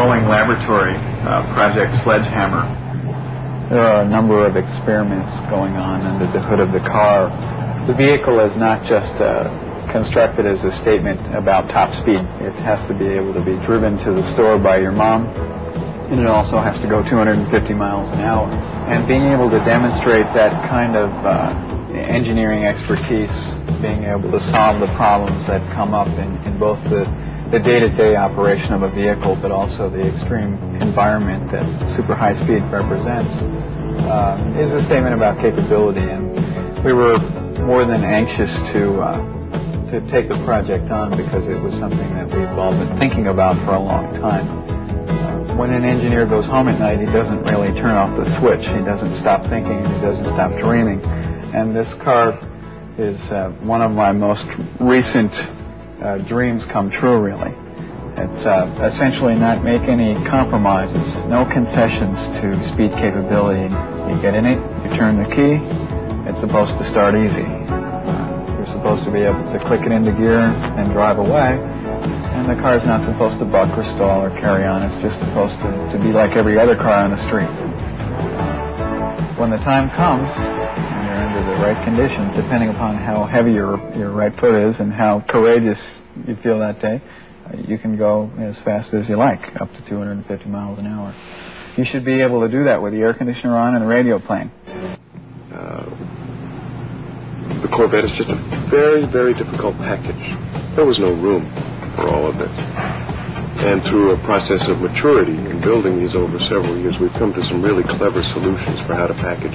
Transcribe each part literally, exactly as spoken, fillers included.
ongoing laboratory uh, project Sledgehammer. There are a number of experiments going on under the hood of the car. The vehicle is not just uh, constructed as a statement about top speed. It has to be able to be driven to the store by your mom, and it also has to go two hundred fifty miles an hour. And being able to demonstrate that kind of uh, engineering expertise, being able to solve the problems that come up in, in both the, the day-to-day operation of a vehicle, but also the extreme environment that super high speed represents, uh, is a statement about capability. And we were more than anxious to uh, to take the project on because it was something that we've all been thinking about for a long time. Uh, when an engineer goes home at night, he doesn't really turn off the switch. He doesn't stop thinking, and he doesn't stop dreaming. And this car is uh, one of my most recent uh, dreams come true, really. It's uh, essentially not make any compromises, no concessions to speed capability. You get in it, you turn the key, it's supposed to start easy. Uh, you're supposed to be able to click it into gear and drive away, and the car's not supposed to buck or stall or carry on. It's just supposed to, to be like every other car on the street. When the time comes, and you're under the right conditions, depending upon how heavy your, your right foot is and how courageous you feel that day, uh, you can go as fast as you like, up to two hundred fifty miles an hour. You should be able to do that with the air conditioner on and the radio playing. Uh, the Corvette is just a very, very difficult package. There was no room for all of it. And through a process of maturity in building these over several years, we've come to some really clever solutions for how to package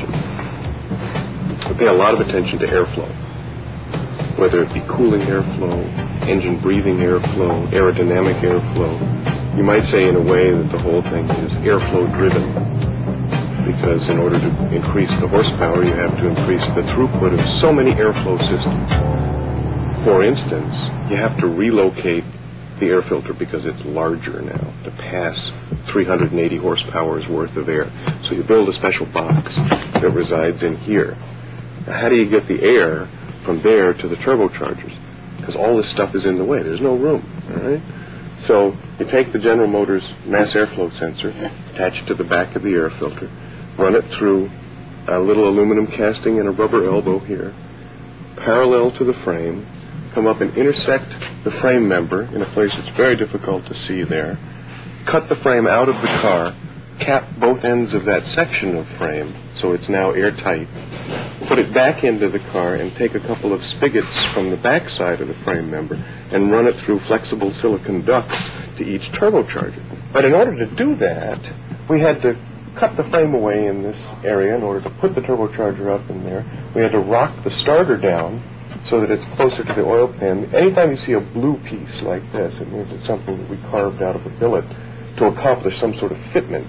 it. We pay a lot of attention to airflow, whether it be cooling airflow, engine breathing airflow, aerodynamic airflow. You might say in a way that the whole thing is airflow driven, because in order to increase the horsepower, you have to increase the throughput of so many airflow systems. For instance, you have to relocate the air filter because it's larger now to pass three hundred eighty horsepower's worth of air. So you build a special box that resides in here. Now, how do you get the air from there to the turbochargers? Because all this stuff is in the way. There's no room, all right? So you take the General Motors mass airflow sensor, attach it to the back of the air filter, run it through a little aluminum casting and a rubber elbow here, parallel to the frame, come up and intersect the frame member in a place that's very difficult to see there, cut the frame out of the car, cap both ends of that section of frame so it's now airtight, put it back into the car and take a couple of spigots from the back side of the frame member and run it through flexible silicon ducts to each turbocharger. But in order to do that, we had to cut the frame away in this area in order to put the turbocharger up in there. We had to rock the starter down so that it's closer to the oil pan. Anytime you see a blue piece like this, it means it's something that we carved out of a billet to accomplish some sort of fitment.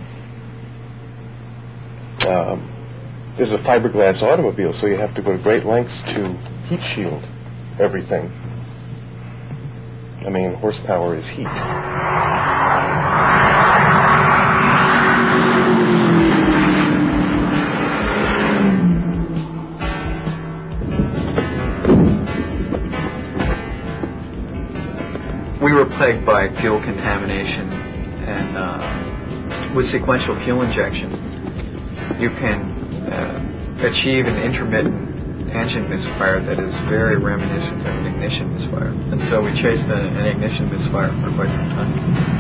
Um, this is a fiberglass automobile, so you have to go to great lengths to heat shield everything. I mean, horsepower is heat. We were plagued by fuel contamination, and uh, with sequential fuel injection, you can uh, achieve an intermittent engine misfire that is very reminiscent of an ignition misfire. And so we chased a, an ignition misfire for quite some time.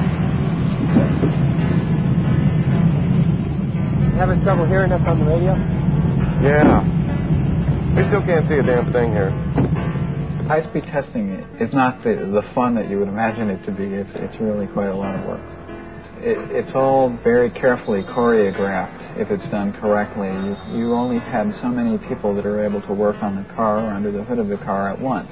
You having trouble hearing us on the radio? Yeah. We still can't see a damn thing here. High-speed testing is not the, the fun that you would imagine it to be. It's, it's really quite a lot of work. It, it's all very carefully choreographed if it's done correctly. You, you only have so many people that are able to work on the car or under the hood of the car at once.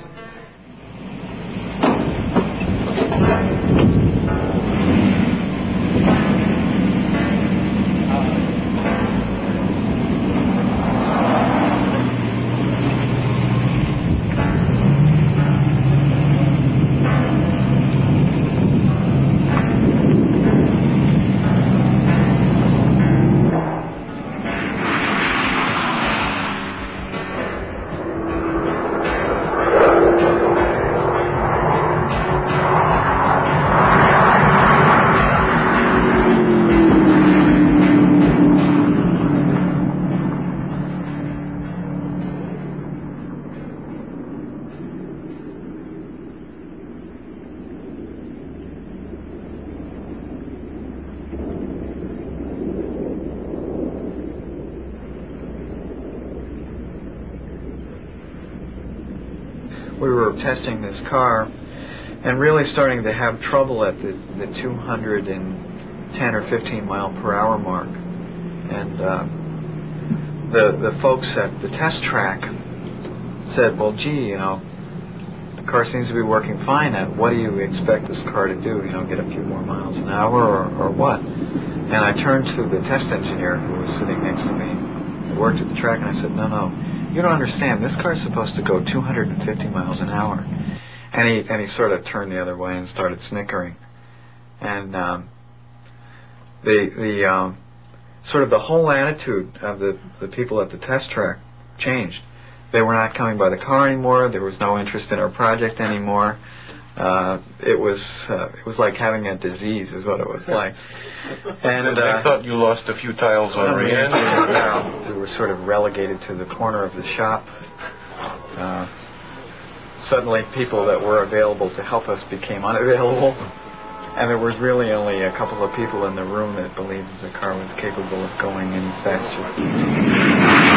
we were testing this car and really starting to have trouble at the, the two hundred ten or fifteen mile per hour mark. And uh, the, the folks at the test track said, well, gee, you know, the car seems to be working fine. At what do you expect this car to do? You know, get a few more miles an hour or, or what? And I turned to the test engineer who was sitting next to me, who worked at the track, and I said, no, no, you don't understand. This car's supposed to go two hundred fifty miles an hour. And he, and he sort of turned the other way and started snickering. And um, the, the um, sort of the whole attitude of the, the people at the test track changed. They were not coming by the car anymore. There was no interest in our project anymore. Uh, it was uh, it was like having a disease, is what it was like. And I uh, thought you lost a few tiles on we, re-entry. uh, we were sort of relegated to the corner of the shop. Uh, suddenly, people that were available to help us became unavailable, and there was really only a couple of people in the room that believed the car was capable of going any faster.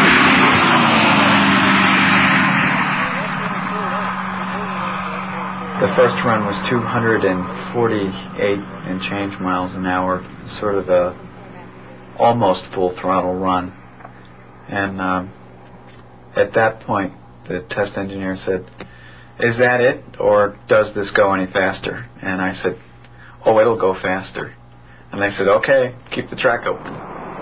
The first run was two hundred forty-eight and change miles an hour, sort of a almost full throttle run. And um, at that point, the test engineer said, is that it, or does this go any faster? And I said, oh, it'll go faster. And they said, okay, keep the track open.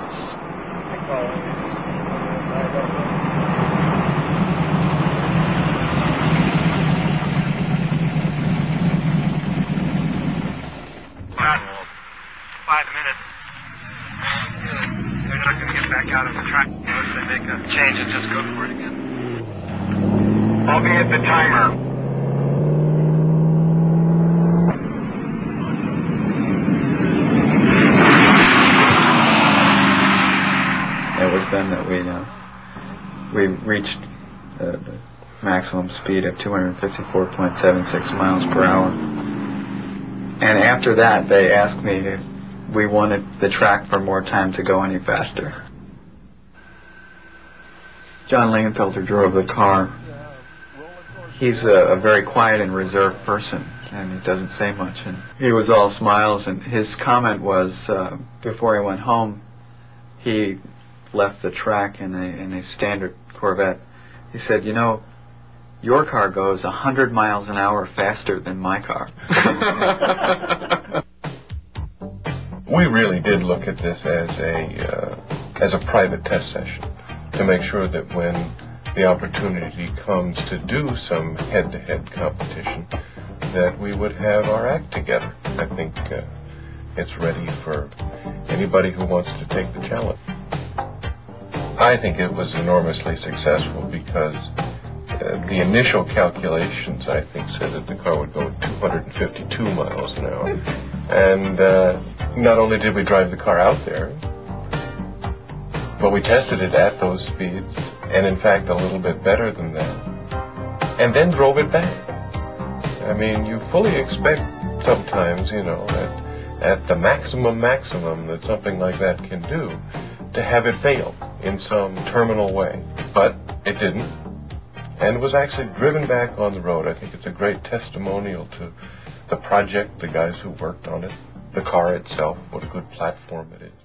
Five minutes. They're not going to get back out on the track unless they make a change and just go for it again. I'll be at the timer. It was then that we uh, we reached uh, the maximum speed of two hundred fifty-four point seven six miles per hour. And after that, they asked me if we wanted the track for more time to go any faster. John Lingenfelter drove the car. He's a, a very quiet and reserved person, and he doesn't say much. And he was all smiles, and his comment was, uh, before he went home, he left the track in a, in a standard Corvette. He said, you know, your car goes one hundred miles an hour faster than my car. We really did look at this as a uh, as a private test session to make sure that when the opportunity comes to do some head-to-head competition, that we would have our act together. I think uh, it's ready for anybody who wants to take the challenge. I think it was enormously successful because Uh, the initial calculations, I think, said that the car would go at two hundred fifty-two miles an hour. And uh, not only did we drive the car out there, but we tested it at those speeds, and in fact a little bit better than that, and then drove it back. I mean, you fully expect sometimes, you know, at, at the maximum maximum that something like that can do, to have it fail in some terminal way. But it didn't. And was actually driven back on the road. I think it's a great testimonial to the project, the guys who worked on it, the car itself, what a good platform it is.